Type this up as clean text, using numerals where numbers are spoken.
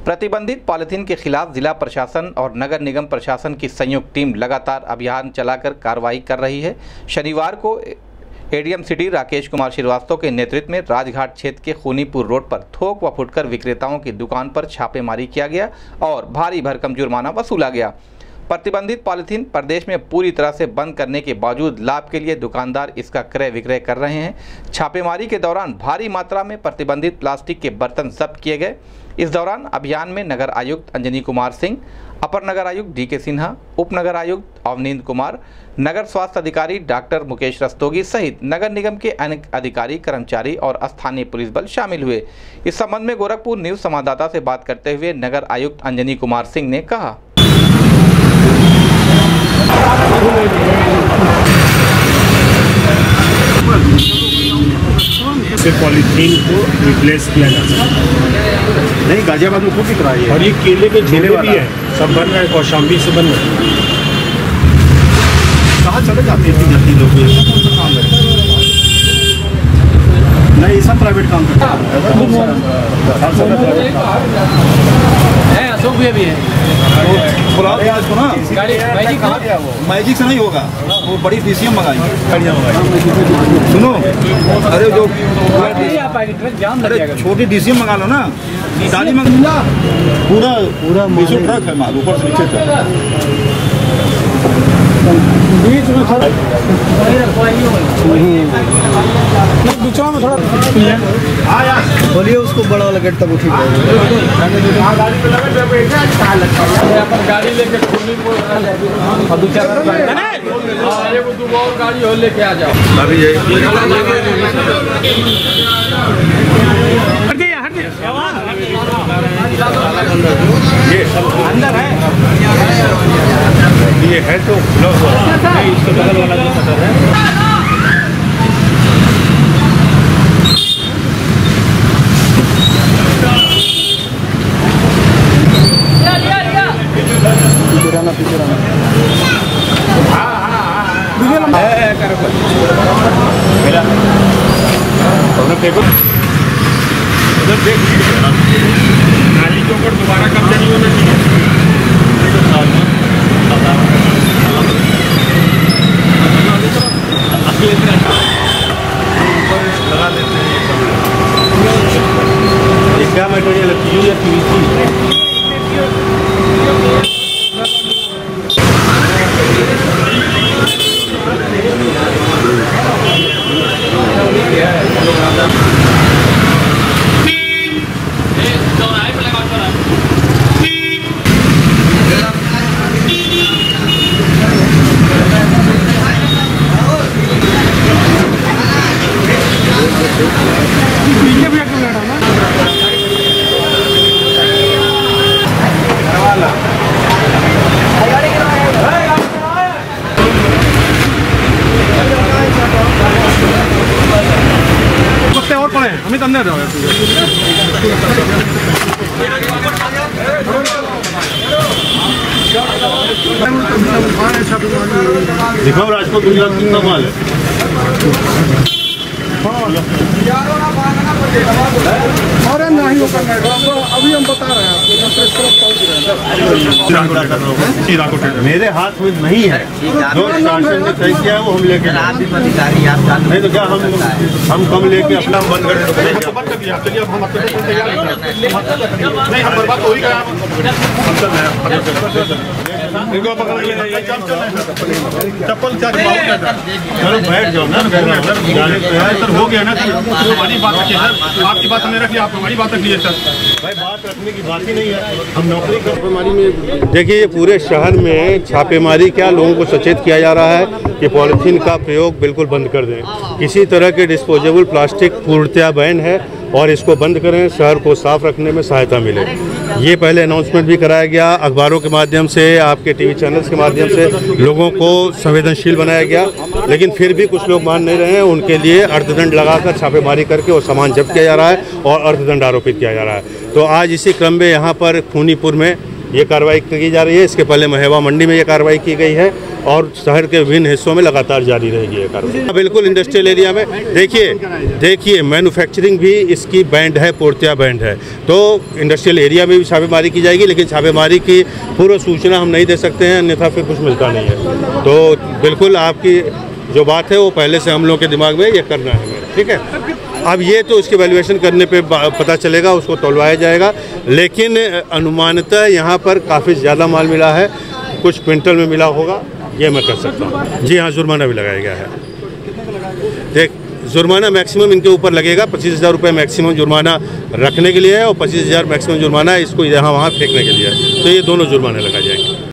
प्रतिबंधित पॉलीथीन के खिलाफ जिला प्रशासन और नगर निगम प्रशासन की संयुक्त टीम लगातार अभियान चलाकर कार्रवाई कर रही है। शनिवार को एडीएम सिटी राकेश कुमार श्रीवास्तव के नेतृत्व में राजघाट क्षेत्र के खूनीपुर रोड पर थोक व फुटकर विक्रेताओं की दुकान पर छापेमारी किया गया और भारी भरकम जुर्माना वसूला गया। प्रतिबंधित पॉलीथीन प्रदेश में पूरी तरह से बंद करने के बावजूद लाभ के लिए दुकानदार इसका क्रय विक्रय कर रहे हैं। छापेमारी के दौरान भारी मात्रा में प्रतिबंधित प्लास्टिक के बर्तन जब्त किए गए। इस दौरान अभियान में नगर आयुक्त अंजनी कुमार सिंह, अपर नगर आयुक्त डीके सिन्हा, उप नगर आयुक्त अवनींद्र कुमार, नगर स्वास्थ्य अधिकारी डॉक्टर मुकेश रस्तोगी सहित नगर निगम के अनेक अधिकारी, कर्मचारी और स्थानीय पुलिस बल शामिल हुए। इस संबंध में गोरखपुर न्यूज संवाददाता से बात करते हुए नगर आयुक्त अंजनी कुमार सिंह ने कहा, पॉलीथीन को रिप्लेस किया जा सकता है। नहीं, गाजियाबाद में खूब बिक रहा है और ये केले के झोले भी है, सब बन रहा है, कौशाम्बी से बन रहा है। कहाँ चले जाते हैं जल्दी लोग? काम नहीं, सब प्राइवेट काम करते हैं। अशोक भी है तो ना मैजिक से नहीं होगा, वो बड़ी डीसीएम मंगाई। सुनो, अरे जो छोटी डीसीएम मंगा लो ना, गाड़ी मंगा, पूरा पूरा ट्रक है माल ऊपर से नीचे तक। बीच में थोड़ा में थोड़ा बोलिए, उसको बड़ा लगे तब उठी गाड़ी लेके गाड़ी हो लेके आ जाओ। ये अंदर है, ये है तो इसके बगल वाला जो शटर है। नाली के ऊपर दोबारा कब्जा नहीं होना चाहिए। लगा देते हैं। ये क्या मटेरियल है, PU या PVC? और पड़े हमें अंदर जाओ। दिखाओ राजकोट गुजरात कितना माल है। अरे नहीं हो करना है, अभी हम बता रहे हैं आपको। मेरे हाथ में नहीं है, जो शासन ने तय किया है वो हम लेके नहीं तो क्या हम कम लेके अपना बंद कर दिया। चप्पल चलो बैठ जाओ ना, सर हो गया ना, हमारी बात रखिए सर, आपकी बात हमने रखी, आप हमारी बात रखिए सर। भाई बात रखने की बात ही नहीं है, हम नौकरी छापेमारी में देखिए, ये पूरे शहर में छापेमारी क्या लोगों को सचेत किया जा रहा है कि पॉलीथीन का प्रयोग बिल्कुल बंद कर दें। किसी तरह के डिस्पोजेबल प्लास्टिक पूर्णतया बैन है और इसको बंद करें, शहर को साफ रखने में सहायता मिले। ये पहले अनाउंसमेंट भी कराया गया, अखबारों के माध्यम से, आपके टीवी चैनल्स के माध्यम से लोगों को संवेदनशील बनाया गया, लेकिन फिर भी कुछ लोग मान नहीं रहे हैं। उनके लिए अर्थदंड लगाकर छापेमारी करके वो सामान जब्त किया जा रहा है और अर्थदंड आरोपित किया जा रहा है। तो आज इसी क्रम में यहाँ पर खूनीपुर में ये कार्रवाई की जा रही है। इसके पहले महेवा मंडी में ये कार्रवाई की गई है और शहर के विभिन्न हिस्सों में लगातार जारी रहेगी ये कार्रवाई। बिल्कुल इंडस्ट्रियल एरिया में देखिए मैन्युफैक्चरिंग भी इसकी बैंड है, पूर्णतया बैंड है, तो इंडस्ट्रियल एरिया में भी छापेमारी की जाएगी, लेकिन छापेमारी की पूर्व सूचना हम नहीं दे सकते हैं, अन्यथा फिर कुछ मिलता नहीं है। तो बिल्कुल आपकी जो बात है वो पहले से हम लोगों के दिमाग में ये करना है, ठीक है। अब ये तो उसकी वैल्यूएशन करने पे पता चलेगा, उसको तौलवाया जाएगा, लेकिन अनुमानतः यहाँ पर काफ़ी ज़्यादा माल मिला है, कुछ क्विंटल में मिला होगा, ये मैं कर सकता हूँ। जी हाँ, जुर्माना भी लगाया गया है। जुर्माना मैक्सिमम इनके ऊपर लगेगा, 25,000 रुपये मैक्सिमम जुर्माना रखने के लिए है और 25,000 मैक्सिमम जुर्माना इसको यहाँ वहाँ फेंकने के लिए है, तो ये दोनों जुर्माने लगाए जाएंगे।